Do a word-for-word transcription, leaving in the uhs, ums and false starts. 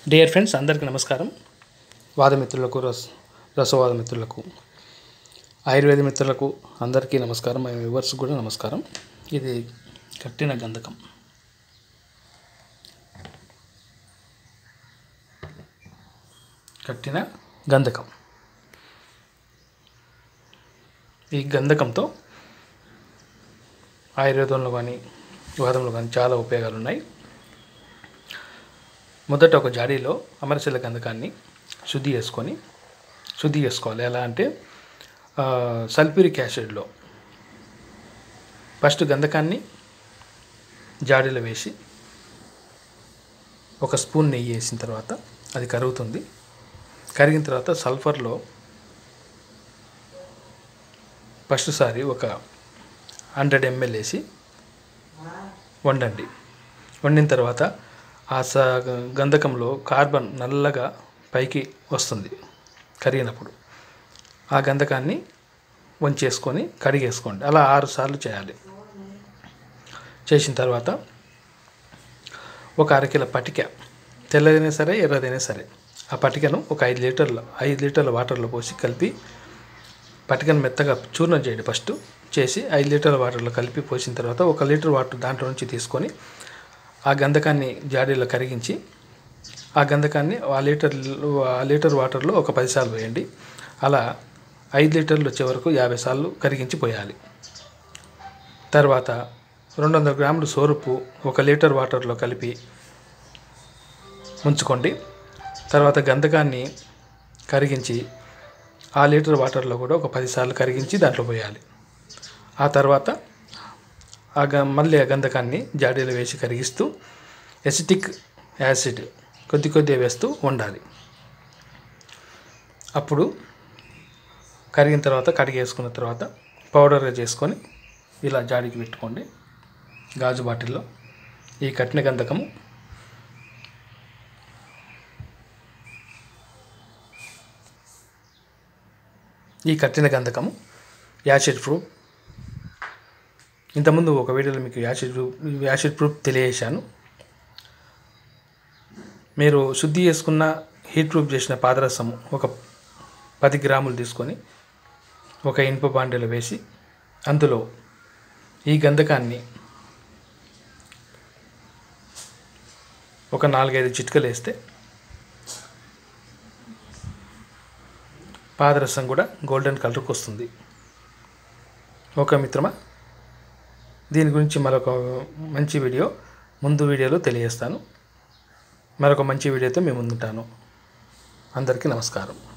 Dear friends, అందరికీ నమస్కారం. వాదమిత్రులకు రస రసవాద మిత్రులకు, ఆయుర్వేద మిత్రులకు అందరికీ నమస్కారం. మా వ్యూవర్స్ కూడా నమస్కారం. ఇది కట్టిన గంధకం. కట్టిన గంధకం ఈ గంధకంతో ఆయుర్వేదంలో కానీ వాదంలో కానీ చాలా ఉపయోగాలు ఉన్నాయి. మొదట ఒక జాడీలో అమరశిల గంధకాన్ని శుద్ధి చేసుకొని శుద్ధి చేసుకోవాలి. ఎలా అంటే సల్ఫ్యూరిక్ యాసిడ్లో ఫస్ట్ గంధకాన్ని జాడీలో వేసి ఒక స్పూన్ నెయ్యి వేసిన తర్వాత అది కరుగుతుంది. కరిగిన తర్వాత సల్ఫర్లో ఫస్ట్ సారి ఒక హండ్రెడ్ ఎంఎల్ వేసి వండండి. వండిన తర్వాత ఆ స గంధకంలో కార్బన్ నల్లగా పైకి వస్తుంది కరిగినప్పుడు. ఆ గంధకాన్ని వంచేసుకొని కడిగేసుకోండి. అలా ఆరు సార్లు చేయాలి. చేసిన తర్వాత ఒక అరకిల పటిక, తెల్లదైనా సరే ఎర్రదైనా సరే, ఆ పటికను ఒక ఐదు లీటర్ల ఐదు లీటర్ల వాటర్లో పోసి కలిపి పటికను మెత్తగా చూర్ణం చేయండి. ఫస్ట్ చేసి ఐదు లీటర్ల వాటర్లో కలిపి పోసిన తర్వాత ఒక లీటర్ వాటర్ దాంట్లో నుంచి తీసుకొని ఆ గంధకాన్ని జాడీలో కరిగించి ఆ గంధకాన్ని ఆ లీటర్ ఆ లీటర్ వాటర్లో ఒక పది సార్లు వేయండి. అలా ఐదు లీటర్లు వచ్చే వరకు యాభై సార్లు కరిగించి పోయాలి. తర్వాత రెండు వందల గ్రాములు సోరుపు ఒక లీటర్ వాటర్లో కలిపి ఉంచుకోండి. తర్వాత గంధకాన్ని కరిగించి ఆ లీటర్ వాటర్లో కూడా ఒక పది సార్లు కరిగించి దాంట్లో పోయాలి. ఆ తర్వాత ఆ గ మళ్ళీ ఆ గంధకాన్ని జాడీలో వేసి కరిగిస్తూ ఎసిటిక్ యాసిడ్ కొద్ది కొద్దిగా వేస్తూ ఉండాలి. అప్పుడు కరిగిన తర్వాత కడిగేసుకున్న తర్వాత పౌడర్గా చేసుకొని ఇలా జాడీకి పెట్టుకోండి. గాజు బాటిల్లో ఈ కట్టిన గంధకము ఈ కట్టిన గంధకము యాసిడ్ ప్రూఫ్. ఇంతకుముందు ఒక వీడియోలో మీకు యాసిడ్ ప్రూఫ్ యాసిడ్ ప్రూఫ్ తెలియజేశాను. మీరు శుద్ధి చేసుకున్న హీట్ ప్రూఫ్ చేసిన పాదరసము ఒక పది గ్రాములు తీసుకొని ఒక ఇనుప బాండెలో వేసి అందులో ఈ గంధకాన్ని ఒక నాలుగైదు చిటికలు వేస్తే పాదరసం కూడా గోల్డెన్ కలర్కి వస్తుంది. ఓకే మిత్రమా, దీని గురించి మరొక మంచి వీడియో ముందు వీడియోలో తెలియజేస్తాను. మరొక మంచి వీడియోతో మేము ముందుంటాను. అందరికీ నమస్కారం.